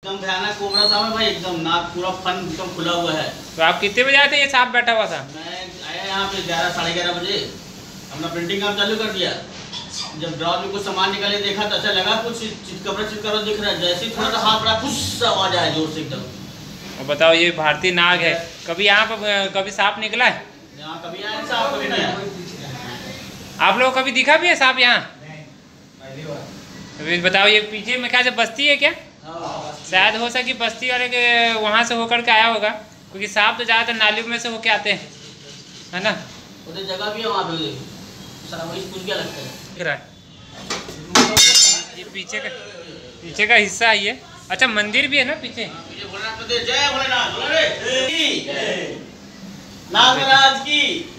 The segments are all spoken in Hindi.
एकदम भयानक कोबरा साहब है भाई, एकदम नाक पूरा फन एकदम खुला हुआ है। तो आप कितने बजे आए थे? ये सांप बैठा हुआ था। मैं आया यहाँ पे 11 साढ़े 11 बजे, अपना प्रिंटिंग काम चालू कर दिया। जब ड्रॉर में कुछ सामान निकाले देखा तो ऐसा लगा कुछ चितकबरा दिख रहा है। जैसे ही थोड़ा सा हाथ बड़ा फुस आवाज आया जोर से एकदम। और बताओ, ये भारतीय नाग है। कभी यहाँ पर कभी सांप निकला है? यहाँ कभी आया सांप, कभी नहीं आया। आप लोग कभी दिखा भी है सांप यहाँ? अभी बताओ, ये पीछे में क्या से बस्ती है क्या? शायद हो सके बस्ती वाले के वहाँ से होकर के आया होगा, क्योंकि सांप तो ज़्यादातर नालियों में से होके आते हैं, है ना? उधर जगह भी है वहाँ पे, सारा वही कुछ क्या लगता है। दिख रहा है ये पीछे का हिस्सा है ये। अच्छा, मंदिर भी है ना पीछे? भोलेनाथ, जय भोलेनाथ, नागराज की।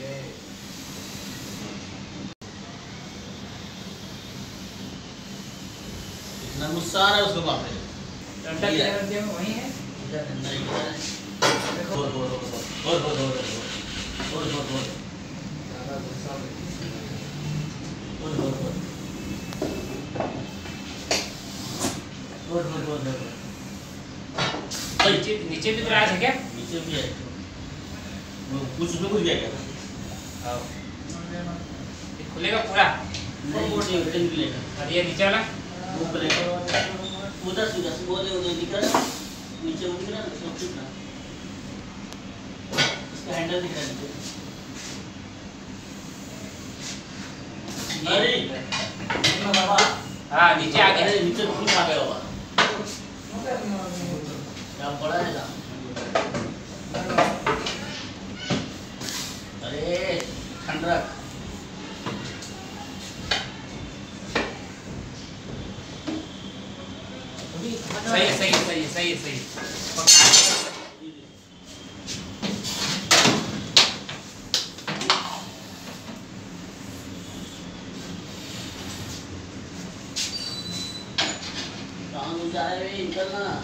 इतना गुस्सा आ रहा है उसको बाप रे। वही है। नीचे भी गिरा है क्या? नीचे भी है कुछ उसमें कुछ गया क्या? खुलेगा पूरा? नहीं, ये नीचे वाला वो खुलेगा उधर सीधा से बोले उधर दिख रहा है, नीचे वो दिख रहा है, सब ठीक ना। इसका हैंडल दिख रहा है नीचे। हाँ, नीचे आ गया। नीचे कुछ आ गया होगा। क्या बड़ा है ना? अरे खंडरक। सही। निकलना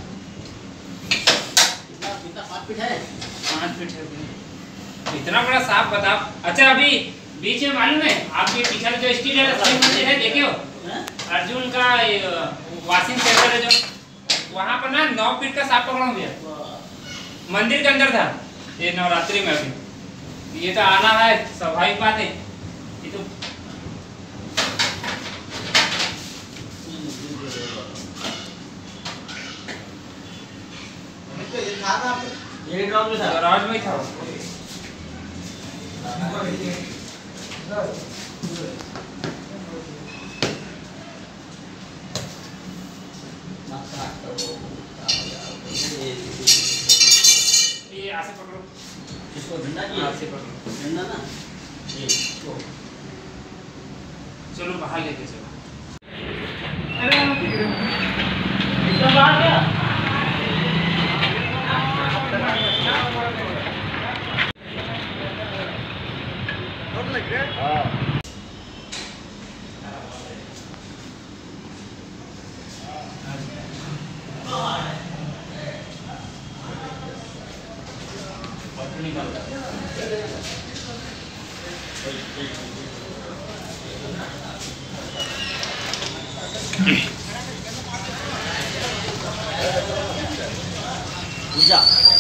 कितना 5 फीट है? 5 फीट है। इतना बड़ा सांप बताओ। अच्छा, अभी बीच में मालूम है आपके पीछे जो स्टील है देखे हो? अर्जुन का वाशिंग सेंटर है जो, वहाँ पर ना 9 फीट का सांप पकड़ा गया। मंदिर के अंदर था ये, नवरात्रि में। अभी ये तो आना है, स्वाभाविक बात है। ये तो ये ड्रॉर में था, गराज में था। ये ऐसे पकड़ो, इसको डंडा की ऐसे पकड़ो, डंडा ना ये इसको। चलो बाहर लेके चलो। इसका बाहर क्या? पूजा